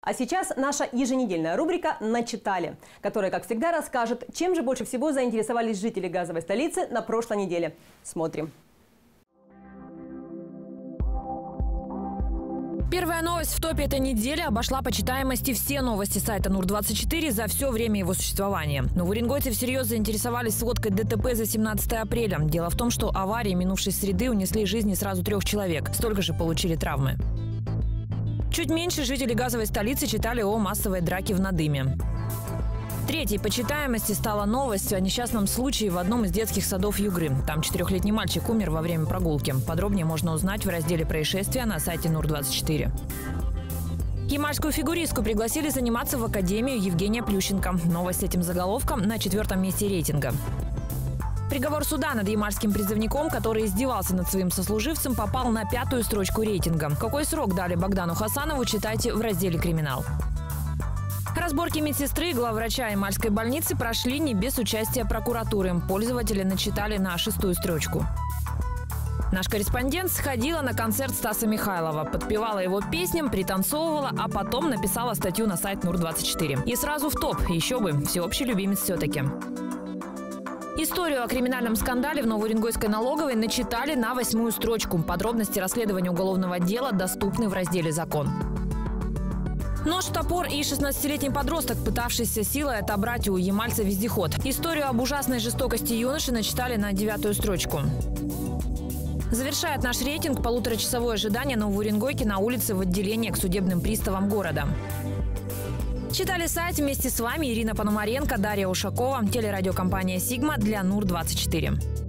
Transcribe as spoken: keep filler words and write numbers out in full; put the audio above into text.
А сейчас наша еженедельная рубрика «Начитали», которая, как всегда, расскажет, чем же больше всего заинтересовались жители газовой столицы на прошлой неделе. Смотрим. Первая новость в топе этой недели обошла по читаемости все новости сайта Нур двадцать четыре за все время его существования. Но уренгойцы всерьез заинтересовались сводкой ДТП за семнадцатое апреля. Дело в том, что аварии минувшей среды унесли жизни сразу трех человек. Столько же получили травмы. Чуть меньше жители газовой столицы читали о массовой драке в Надыме. Третьей по читаемости стала новость о несчастном случае в одном из детских садов Югры. Там четырехлетний мальчик умер во время прогулки. Подробнее можно узнать в разделе «Происшествия» на сайте Нур двадцать четыре. Ямальскую фигуристку пригласили заниматься в Академию Евгения Плющенко. Новость с этим заголовком на четвертом месте рейтинга. Приговор суда над ямальским призывником, который издевался над своим сослуживцем, попал на пятую строчку рейтинга. Какой срок дали Богдану Хасанову, читайте в разделе «Криминал». Разборки медсестры и главврача Ямальской больницы прошли не без участия прокуратуры. Пользователи начитали на шестую строчку. Наш корреспондент сходила на концерт Стаса Михайлова, подпевала его песням, пританцовывала, а потом написала статью на сайт Нур двадцать четыре. И сразу в топ. Еще бы, всеобщий любимец все-таки. Историю о криминальном скандале в Новоуренгойской налоговой начитали на восьмую строчку. Подробности расследования уголовного дела доступны в разделе «Закон». Нож, топор и шестнадцатилетний подросток, пытавшийся силой отобрать у ямальца вездеход. Историю об ужасной жестокости юноши начитали на девятую строчку. Завершает наш рейтинг полуторачасовое ожидание новоуренгойки на улице в отделении к судебным приставам города. Читали сайт вместе с вами Ирина Пономаренко, Дарья Ушакова, телерадиокомпания «Сигма» для Нур двадцать четыре.